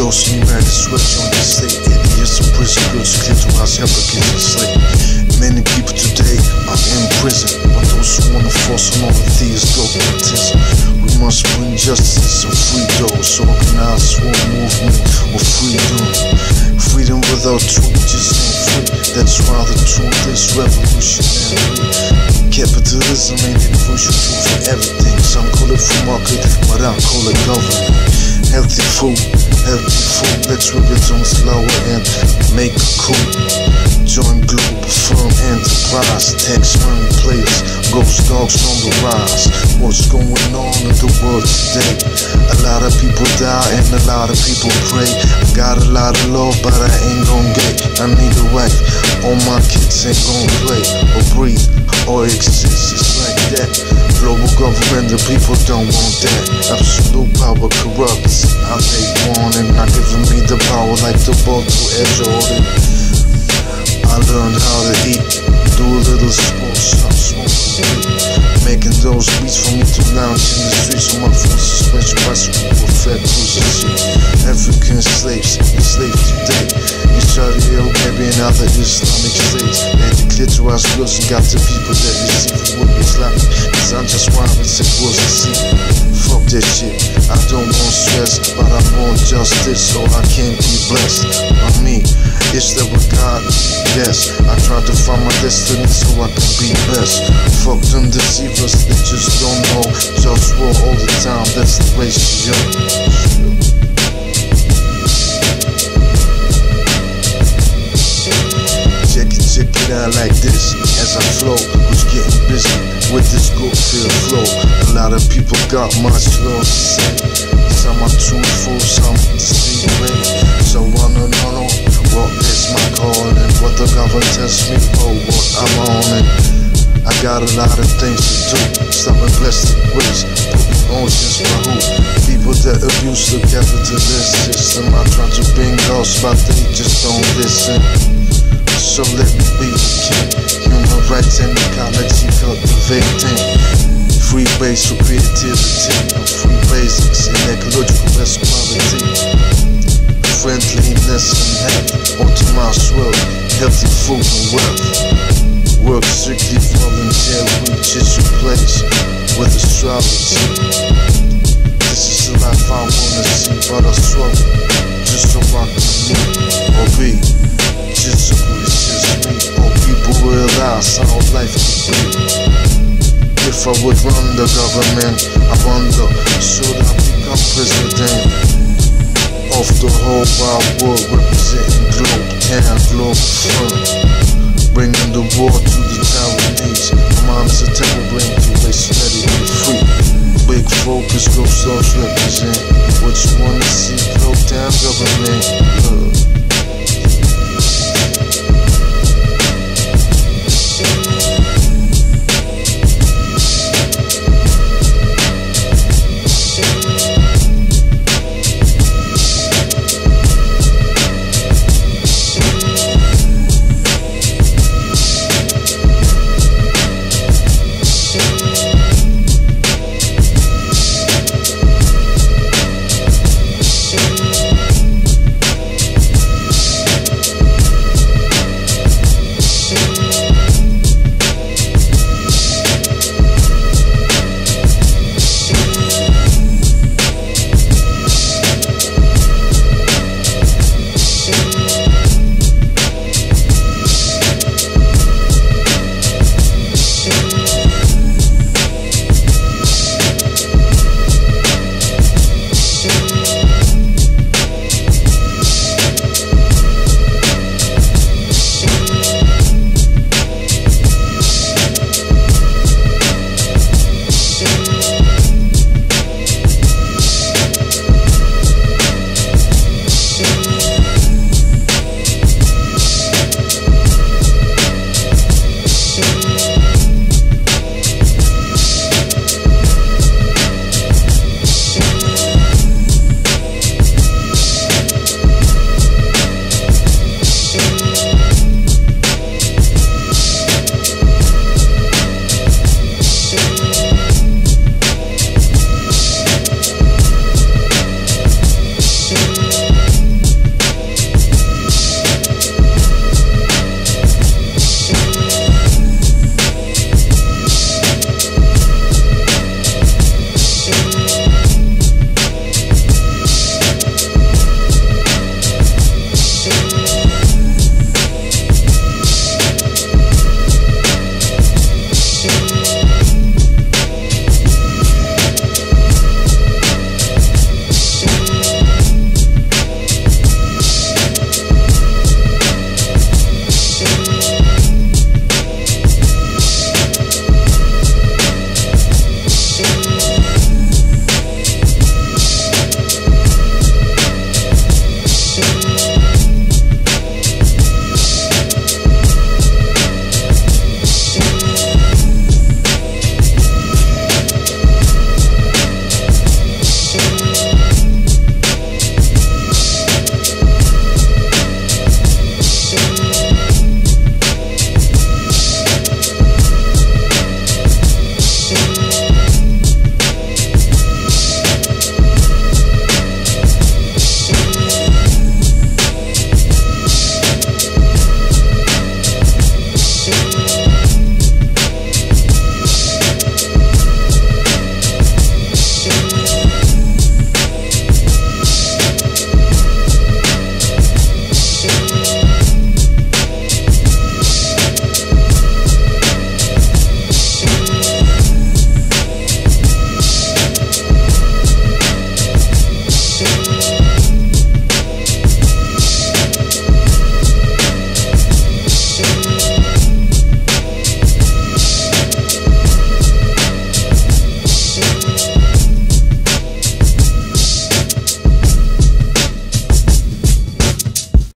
Those me mad as well, on the state. Idiots and prison girls, clitoris, hypocrites and slave. Many people today are in prison, but those who wanna force on all of these dogmatism. We must bring justice and free those. Organize one movement of freedom. Freedom without truth just ain't free. That's why the truth is revolutionary. Capitalism ain't the crucial tool for everything. Some call it free market, but I call it government. Healthy food, let's rip it on slower and make a coup. Join Globalfirm enterprise, tax money players, GhostDogz on the rise. What's going on in the world today? A lot of people die and a lot of people pray. I got a lot of love, but I ain't gon' get. I need a wife, all my kids ain't gon' play or breathe or exist just like that. Global government, the people don't want that. Absolute power corrupts how they want it, not giving me the power like the ball to edge order. I learned how to eat, do a little sports, stop smoking, making those beats for me to lounge in the streets on my phone suspension bicycle with fat cruisers. African slaves, enslaved today. Israeli, maybe in other Islamic states. They declare to us girls and got the people that receive it with Islamic. Cause I'm just one with it was to see. Fuck that shit, I don't want stress, but I want justice so I can be blessed. By me, is that what God? Yes, I try to find my destiny so I can be best. Fuck them deceivers, they just don't know. JustWar all the time, that's the ratio. Check it out like this, as I flow, who's getting busy with this good feel flow. A lot of people got much love to say. Some are truthful, some deceive me. So I don't know what is my calling, what the government tells me, oh what I'm on it. I got a lot of things to do, stopping plastic waste, putting oceans for who? People that abuse the capitalist system. I try to bring us, but they just don't listen. So let me be the king. Human rights and ecology cultivating. Free base for creativity, free basics in ecological equality. Friendliness and health, optimized wealth, healthy food and wealth. Work strictly volunteer, reach its place with astrology. This is the life I wanna see, but I struggle just so I can live or be. Just so it's just me, or people realize how life could be. If I would run the government, I wonder, should I become president of the whole wide world, representing Globetown, Globalfirm, bringing the war to the Taiwanese. Mom's a terror brain to waste, let it be free. Big focus, GhostDogz represent. What you wanna see, Globetown government.